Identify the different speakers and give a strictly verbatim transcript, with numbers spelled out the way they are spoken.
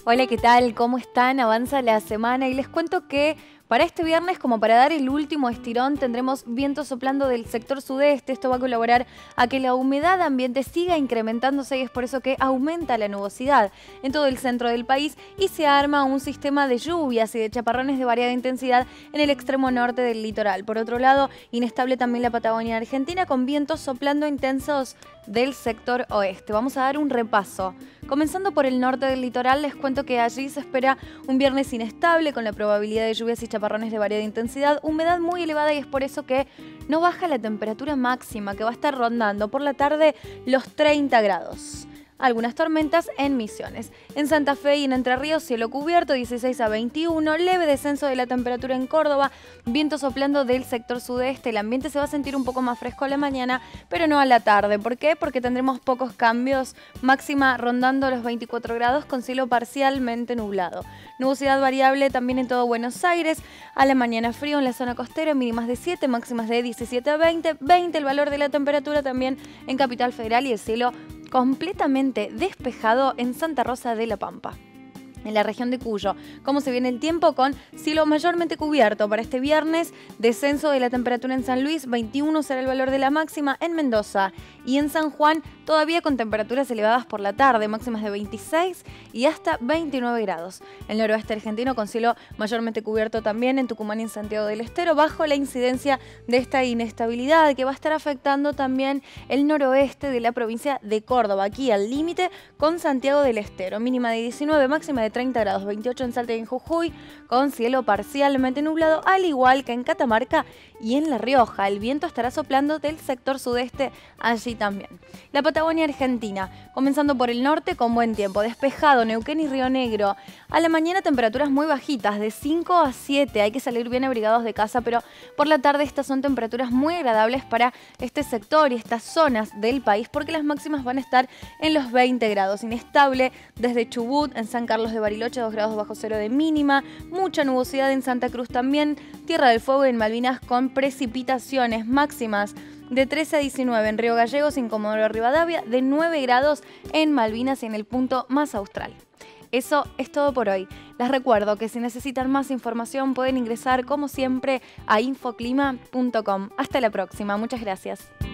Speaker 1: Hola, ¿qué tal? ¿Cómo están? Avanza la semana y les cuento que para este viernes, como para dar el último estirón, tendremos viento soplando del sector sudeste. Esto va a colaborar a que la humedad ambiente siga incrementándose y es por eso que aumenta la nubosidad en todo el centro del país y se arma un sistema de lluvias y de chaparrones de variada intensidad en el extremo norte del litoral. Por otro lado, inestable también la Patagonia Argentina con vientos soplando intensos del sector oeste. Vamos a dar un repaso. Comenzando por el norte del litoral, les cuento que allí se espera un viernes inestable con la probabilidad de lluvias y chaparrones de variada intensidad, humedad muy elevada y es por eso que no baja la temperatura máxima, que va a estar rondando por la tarde los treinta grados. Algunas tormentas en Misiones. En Santa Fe y en Entre Ríos, cielo cubierto, dieciséis a veintiuno. Leve descenso de la temperatura en Córdoba. Viento soplando del sector sudeste. El ambiente se va a sentir un poco más fresco a la mañana, pero no a la tarde. ¿Por qué? Porque tendremos pocos cambios. Máxima rondando los veinticuatro grados con cielo parcialmente nublado. Nubosidad variable también en todo Buenos Aires. A la mañana frío en la zona costera, mínimas de siete, máximas de diecisiete a veinte. veinte el valor de la temperatura también en Capital Federal y el cielo completamente despejado en Santa Rosa de la Pampa. En la región de Cuyo, ¿cómo se viene el tiempo? Con cielo mayormente cubierto para este viernes, descenso de la temperatura en San Luis, veintiuno será el valor de la máxima en Mendoza y en San Juan todavía con temperaturas elevadas por la tarde, máximas de veintiséis y hasta veintinueve grados. El noroeste argentino con cielo mayormente cubierto también en Tucumán y en Santiago del Estero, bajo la incidencia de esta inestabilidad que va a estar afectando también el noroeste de la provincia de Córdoba, aquí al límite con Santiago del Estero, mínima de diecinueve, máxima de treinta grados, veintiocho en Salta y en Jujuy, con cielo parcialmente nublado, al igual que en Catamarca y en La Rioja. El viento estará soplando del sector sudeste allí también. La Patagonia Argentina, comenzando por el norte con buen tiempo, despejado, Neuquén y Río Negro. A la mañana temperaturas muy bajitas, de cinco a siete, hay que salir bien abrigados de casa, pero por la tarde estas son temperaturas muy agradables para este sector y estas zonas del país, porque las máximas van a estar en los veinte grados. Inestable desde Chubut, en San Carlos de Bariloche, dos grados bajo cero de mínima, mucha nubosidad en Santa Cruz también, Tierra del Fuego y en Malvinas con precipitaciones máximas de trece a diecinueve en Río Gallegos, en Comodoro Rivadavia, de nueve grados en Malvinas y en el punto más austral. Eso es todo por hoy. Les recuerdo que si necesitan más información pueden ingresar como siempre a infoclima punto com. Hasta la próxima. Muchas gracias.